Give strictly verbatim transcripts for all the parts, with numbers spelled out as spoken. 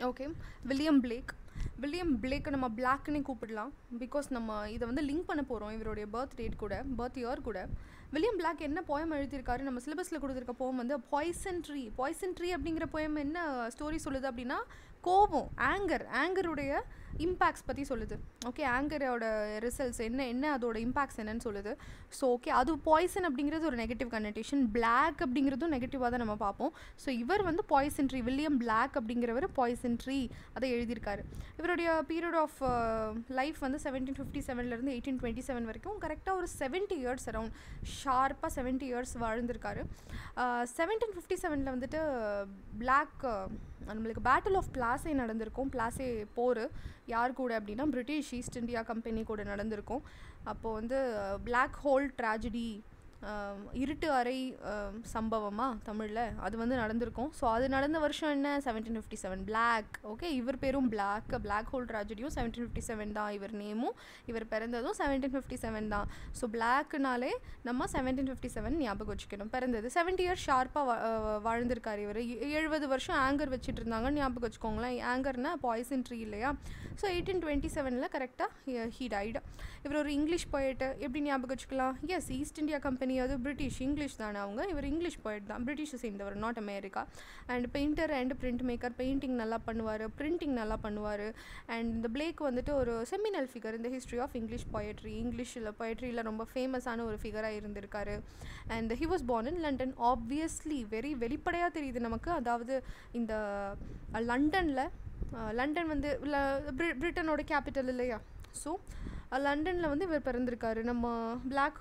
Okay, William Blake. William பிளேக்கை நம்ம பிளாக்னே கூப்பிடலாம், பிகாஸ் நம்ம இதை வந்து லிங்க் பண்ண போகிறோம் இவருடைய பர்த் டேட் கூட, பர்த் இயர் கூட. வில்லியம் பிளாக் என்ன போயம் எழுதியிருக்காரு, நம்ம சிலபஸில் கொடுத்துருக்க போயம் வந்து பாய்சன் ட்ரீ. பாய்சன் ட்ரீ அப்படிங்கிற போயம் என்ன ஸ்டோரி சொல்லுது அப்படின்னா, கோபம், ஆங்கர், ஆங்கருடைய இம்பேக்ட்ஸ் பற்றி சொல்லுது. ஓகே, ஆங்கரோட ரிசல்ட்ஸ் என்ன என்ன அதோட இம்பேக்ட்ஸ் என்னன்னு சொல்லுது. ஸோ ஓகே, அது பாய்சன் அப்படிங்கிறது ஒரு நெகட்டிவ் கன்னடேஷன், பிளாக் அப்படிங்கிறதும் நெகட்டிவாக தான் நம்ம பார்ப்போம். ஸோ இவர் வந்து பாய்சன் ட்ரீ, வில்லியம் பிளாக் அப்படிங்கிறவர் பாய்சன் ட்ரீ அதை எழுதியிருக்காரு. இவருடைய பீரியட் ஆஃப் லைஃப் வந்து செவன்டீன் ஃபிஃப்டி செவன்லேருந்து எயிட்டீன் டுவெண்ட்டி செவன் வரைக்கும் கரெக்டாக ஒரு செவன்ட்டி இயர்ஸ் அரௌண்ட் ஷார்ப்பாக செவன்ட்டி இயர்ஸ் வாழ்ந்திருக்காரு. செவன்டீன் ஃபிஃப்டி செவனில் வந்துட்டு பிளாக் நம்மளுக்கு பேட்டில் ஆஃப் பிளாஸே நடந்திருக்கும். பிளாஸே போர் யார் கூட அப்படின்னா பிரிட்டிஷ் ஈஸ்ட் இந்தியா கம்பெனி கூட நடந்திருக்கும். அப்போது வந்து பிளாக் ஹோல் ட்ராஜடி, இருட்டு அறை சம்பவமாக தமிழில் அது வந்து நடந்திருக்கும். ஸோ அது நடந்த வருஷம் என்ன, seventeen fifty seven Blake. Okay, இவர் பேரும் பிளாக், பிளாக் ஹோல் ட்ராஜடியும் செவன்டீன் ஃபிஃப்டி செவன் தான் இவர் நேமும், இவர் பிறந்ததும் செவன்டீன் ஃபிஃப்டி செவன் தான். ஸோ பிளாக்னாலே நம்ம செவன்டீன் ஃபிஃப்டி செவன் ஞாபகம் வச்சுக்கணும். பிறந்தது செவன்ட்டி இயர்ஸ் ஷார்ப்பாக வாழ்ந்திருக்கார் இவர். எழுபது வருஷம் ஆங்கர் வச்சுட்டு இருந்தாங்கன்னு ஞாபகம் வச்சுக்கோங்களேன். ஆங்கர்னா பாய்சன் ட்ரீ இல்லையா. ஸோ எயிட்டீன் டுவெண்ட்டி செவனில் கரெக்டாக ஹீ டைடு. இவர் ஒரு இங்கிலீஷ் போய்ட்டு எப்படி ஞாபகம் வச்சுக்கலாம், எஸ் ஈஸ்ட் இந்தியா கம்பெனி, அது பிரிட்டிஷ், இங்கிலீஷ் தானே அவங்க, இவர் இங்கிலீஷ் போய்ட் தான், பிரிட்டிஷை சேர்ந்தவர், not America. And painter and print maker, painting நல்லா பண்ணுவார், பிரிண்டிங் நல்லா பண்ணுவார். அண்ட் இந்த பிளேக் வந்துட்டு ஒரு செமினல் ஃபிகர் இந்த ஹிஸ்ட்ரி ஆஃப் இங்கிலீஷ் போயட்ரி, இங்கிலீஷில் போயட்ரியில் ரொம்ப ஃபேமஸான ஒரு ஃபிகராக இருந்திருக்காரு. And he was born in London. Obviously very வெளிப்படையாக தெரியுது நமக்கு, அதாவது இந்த லண்டனில், லண்டன் வந்து பிரிட்டனோட கேபிட்டல் இல்லையா. ஸோ லண்டனில் வந்து இவர் பிறந்திருக்காரு. நம்ம பிளாக்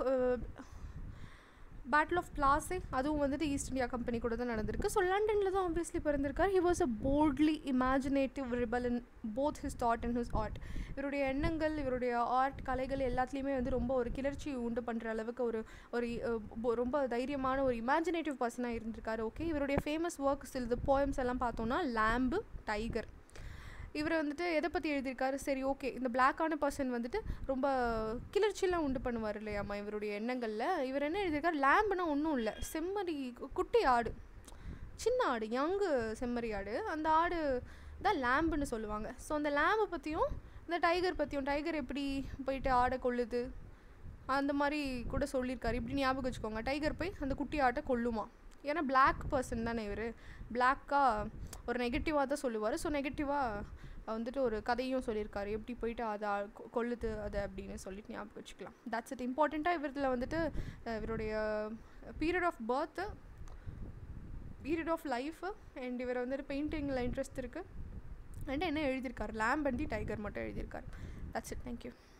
பேட்டில் ஆஃப் பிளாஸே அதுவும் வந்துட்டு ஈஸ்ட் இந்தியா கம்பெனி கூட தான் நடந்திருக்கு. ஸோ லண்டனில் தான் ஆப்வியஸ்லி பிறந்திருக்கார். He was a boldly imaginative rebel in both his thought and his art. இவருடைய எண்ணங்கள், இவருடைய ஆர்ட் கலைகள் எல்லாத்துலேயுமே வந்து ரொம்ப ஒரு கிளர்ச்சி உண்டு பண்ணுற அளவுக்கு ஒரு ஒரு ரொம்ப தைரியமான ஒரு இமேஜினேட்டிவ் பர்சனாக இருந்திருக்காரு. ஓகே, இவருடைய ஃபேமஸ் ஒர்க்ஸ் இது போயம்ஸ் எல்லாம் பார்த்தோன்னா லேம்பு, டைகர். இவர் வந்துட்டு எதை பற்றி எழுதியிருக்காரு, சரி ஓகே, இந்த பிளாக்கான பர்சன் வந்துட்டு ரொம்ப கிளர்ச்சியெலாம் உண்டு பண்ணுவார் இல்லையாம்மா இவருடைய எண்ணங்களில். இவர் என்ன எழுதியிருக்கார், லேம்புனா ஒன்றும் இல்லை, செம்மறி குட்டி ஆடு, சின்ன ஆடு, யங்கு செம்மறி ஆடு, அந்த ஆடு தான் லேம்புன்னு சொல்லுவாங்க. ஸோ அந்த லேம்பை பற்றியும் இந்த டைகர் பற்றியும், டைகர் எப்படி போயிட்டு ஆடை கொள்ளுது அந்த மாதிரி கூட சொல்லியிருக்காரு. இப்படி ஞாபகம் வச்சுக்கோங்க, டைகர் போய் அந்த குட்டி ஆட்டை கொல்லுமா. ஏன்னா பிளாக் பர்சன் தானே இவர், பிளாக்காக ஒரு நெகட்டிவாக தான் சொல்லுவார். ஸோ நெகட்டிவாக வந்துட்டு ஒரு கதையும் சொல்லியிருக்காரு, எப்படி போயிட்டு அதை கொல்லுது அதை அப்படின்னு சொல்லிட்டு ஞாபகம் வச்சுக்கலாம். That's it. இம்பார்ட்டண்ட்டாக இவரில் வந்துட்டு இவருடைய period of birth, period of life, and இவர் வந்துட்டு பெயிண்டிங்கில் இன்ட்ரெஸ்ட் இருக்குது, அண்ட் என்ன எழுதியிருக்காரு, லேம்ப் அண்ட் தி டைகர் மட்டும் எழுதியிருக்காரு. That's it. தேங்க்யூ.